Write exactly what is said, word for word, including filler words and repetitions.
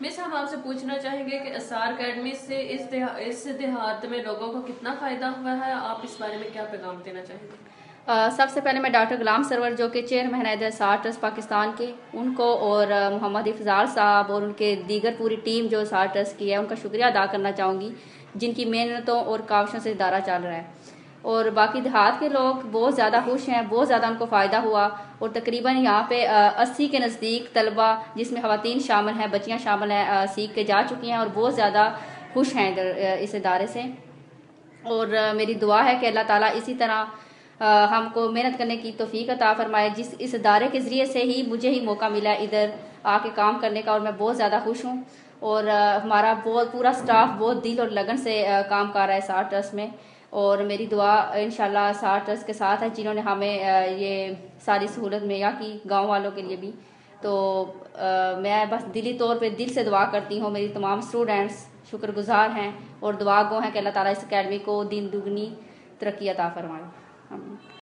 Miss हम आपसे पूछना चाहेंगे कि एसआर अकेडमी से इस देहा, इस देहात में लोगों को कितना फ़ायदा हुआ है, आप इस बारे में क्या पैगाम देना चाहेंगे? uh, सबसे पहले मैं डॉक्टर गुलाम सरवर जो कि चेयरमैन है एसआर ट्रस्ट पाकिस्तान के, उनको और मोहम्मद इफ्जाल साहब और उनके दीगर पूरी टीम जो एसआर ट्रस्ट की है उनका शुक्रिया अदा करना चाहूँगी, जिनकी मेहनतों और काविशों से इदारा चल रहा है। और बाकी देहात के लोग बहुत ज़्यादा खुश हैं, बहुत ज़्यादा उनको फ़ायदा हुआ। और तकरीबन यहाँ पे अस्सी के नज़दीक तलबा जिसमें ख़वातीन शामिल हैं, बच्चियाँ शामिल हैं, सीख के जा चुकी हैं और बहुत ज़्यादा खुश हैं इधर इस इदारे से। और मेरी दुआ है कि अल्लाह ताला इसी तरह हमको मेहनत करने की तौफीक अता फरमाए। जिस इस इदारे के ज़रिए से ही मुझे ही मौका मिला इधर आके काम करने का, और मैं बहुत ज़्यादा खुश हूँ। और हमारा बहुत पूरा स्टाफ बहुत दिल और लगन से काम कर रहा है एसआर ट्रस्ट में। और मेरी दुआ इंशाल्लाह एसआर ट्रस्ट के साथ है, जिन्होंने हमें ये सारी सहूलत मुहैया की गांव वालों के लिए भी। तो आ, मैं बस दिली तौर पे दिल से दुआ करती हूँ, मेरी तमाम स्टूडेंट्स शुक्रगुजार हैं और दुआ गो हैं कि अल्लाह ताला इस अकेडमी को दिन दुगनी तरक्की अता फरमाए।